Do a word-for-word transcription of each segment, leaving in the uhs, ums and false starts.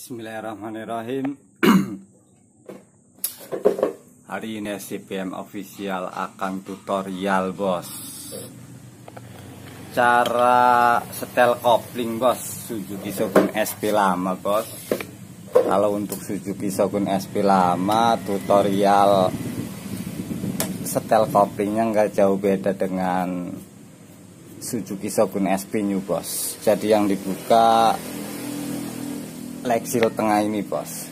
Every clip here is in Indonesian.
Bismillahirrahmanirrahim. Hari ini S C P M Official akan tutorial bos, cara setel kopling bos Suzuki Shogun S P lama bos. Kalau untuk Suzuki Shogun S P lama, tutorial setel koplingnya nggak jauh beda dengan Suzuki Shogun S P New bos. Jadi yang dibuka leg seal tengah ini bos.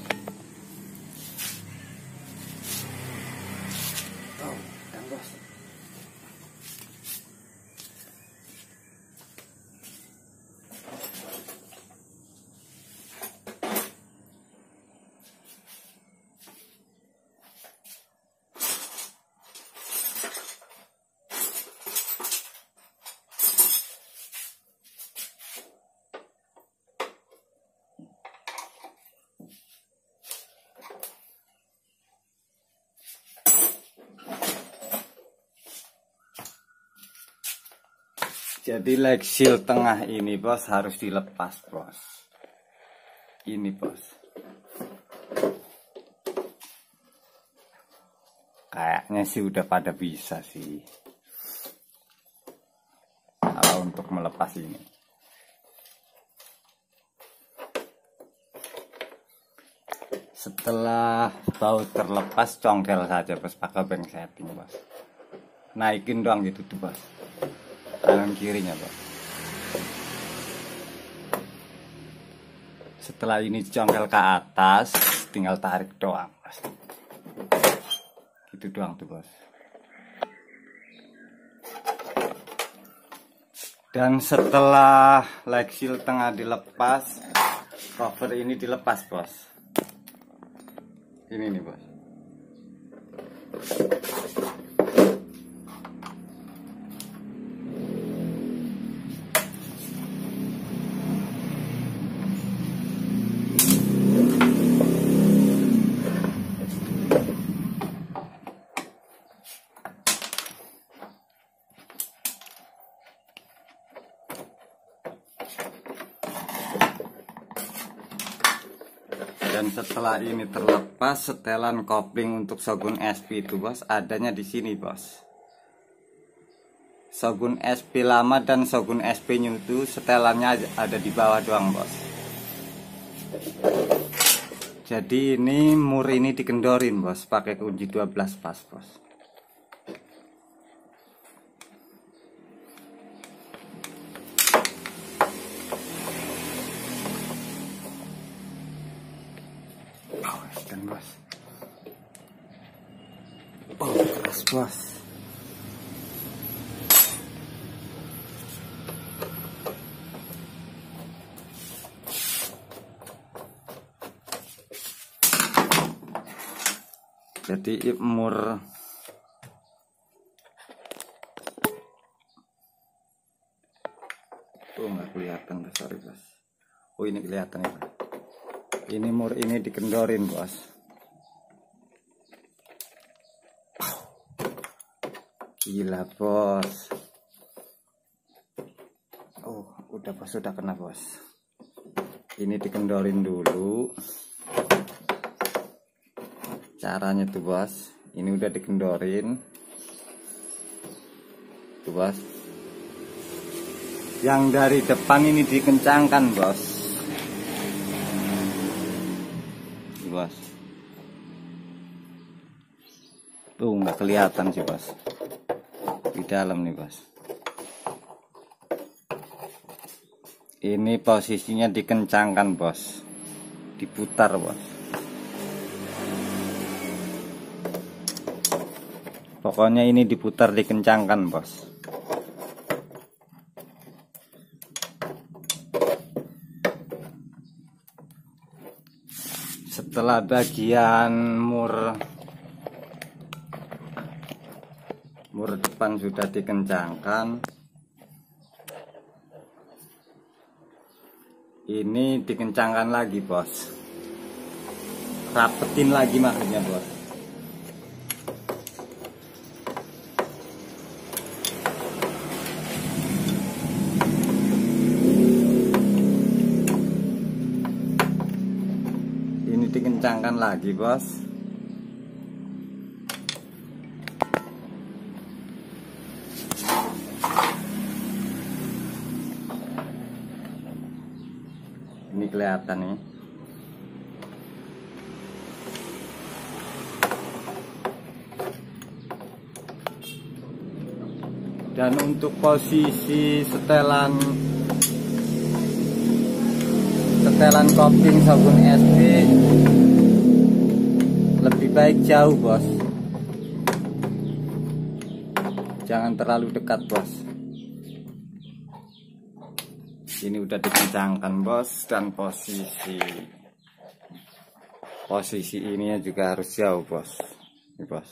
Jadi leg seal tengah ini bos harus dilepas bos. Ini bos. Kayaknya sih udah pada bisa sih kalau untuk melepas ini. Setelah baut terlepas, congkel saja bos pakai bank setting bos. Naikin doang gitu tuh bos, kanan kirinya bos. Setelah ini congkel ke atas, tinggal tarik doang bos. Gitu doang tuh bos. Dan setelah leg seal tengah dilepas, cover ini dilepas bos. Ini nih bos. Dan setelah ini terlepas, setelan kopling untuk Shogun S P itu bos adanya di sini bos. Shogun S P lama dan Shogun S P New itu setelannya ada di bawah doang bos. Jadi ini mur ini dikendorin bos pakai kunci dua belas pas bos. Dan bos, oh keras bos. Jadi mur oh nggak kelihatan bos, sorry bos. Oh ini kelihatan ya. Ini mur ini dikendorin bos. Gila bos. Oh udah bos, sudah kena bos. Ini dikendorin dulu. Caranya tuh bos. Ini udah dikendorin. Tuh bos. Yang dari depan ini dikencangkan bos. Bos, tuh nggak kelihatan sih bos, di dalam nih bos. Ini posisinya dikencangkan bos, diputar bos. Pokoknya ini diputar, dikencangkan bos. Setelah bagian mur mur depan sudah dikencangkan, ini dikencangkan lagi bos, rapetin lagi maksudnya bos. dikencangkan lagi, bos. Ini kelihatan nih. Dan untuk posisi setelan setelan kopling sabun S P lebih baik jauh, bos. Jangan terlalu dekat, bos. Ini udah dikencangkan, bos, dan posisi posisi ininya juga harus jauh, bos. Ini, bos.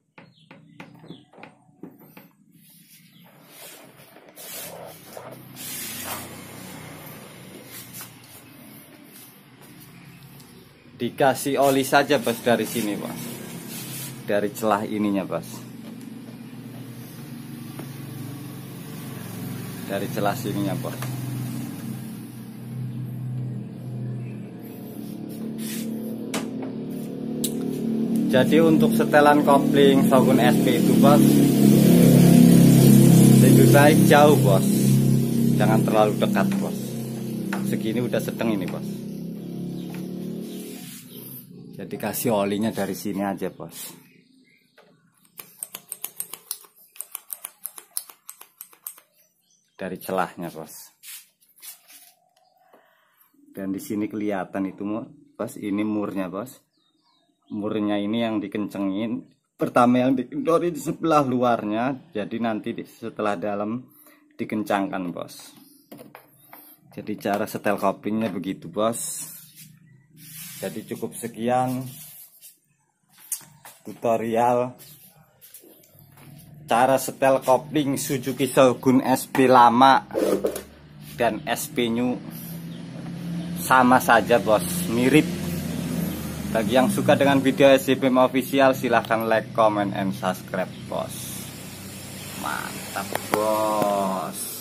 Dikasih oli saja, bos, dari sini, bos. Dari celah ininya, bos. Dari celah sininya, bos. Jadi untuk setelan kopling sabun S P itu, bos, lebih baik jauh, bos. Jangan terlalu dekat, bos. Segini udah sedang ini, bos. Jadi kasih olinya dari sini aja, bos. Dari celahnya, bos. Dan di sini kelihatan itu, bos, ini murnya, bos. Murnya ini yang dikencengin. Pertama yang dikendori di sebelah luarnya, jadi nanti setelah dalam dikencangkan, bos. Jadi cara setel koplingnya begitu, bos. Jadi cukup sekian tutorial cara setel kopling Suzuki Shogun S P lama dan S P new. Sama saja, bos, mirip. Bagi yang suka dengan video S C P M Official, silahkan like, comment, and subscribe, bos. Mantap, bos.